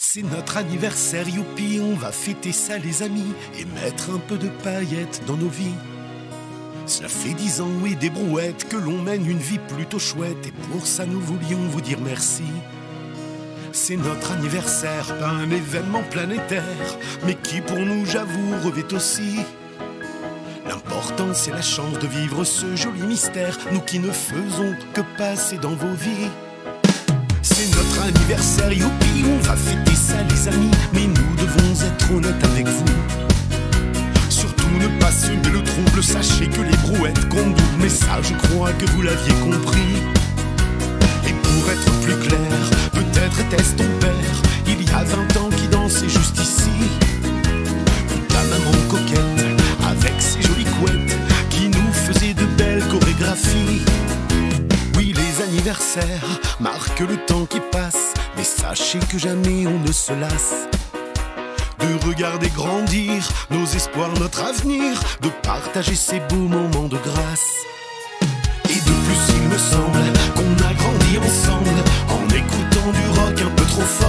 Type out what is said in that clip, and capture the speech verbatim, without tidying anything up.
C'est notre anniversaire, youpi, on va fêter ça les amis et mettre un peu de paillettes dans nos vies. Cela fait dix ans, oui, des brouettes, que l'on mène une vie plutôt chouette et pour ça nous voulions vous dire merci. C'est notre anniversaire, pas un événement planétaire, mais qui pour nous, j'avoue, revêt aussi l'important, c'est la chance de vivre ce joli mystère, nous qui ne faisons que passer dans vos vies. C'est notre anniversaire, youpi, on va fêter ça les amis, mais nous devons être honnêtes avec vous. Surtout ne pas semer le trouble, sachez que les brouettes comptent double, mais ça je crois que vous l'aviez compris. Et pour être plus clair, peut-être était-ce ton père, il y a vingt ans qui dansait juste ici. Ou ta maman coquette, avec ses jolies couettes, qui nous faisait de belles chorégraphies. Oui, les anniversaires marquent le temps qui passe, mais sachez que jamais on ne se lasse de regarder grandir nos espoirs, notre avenir, de partager ces beaux moments de grâce. Et de plus il me semble qu'on a grandi ensemble en écoutant du rock un peu trop fort.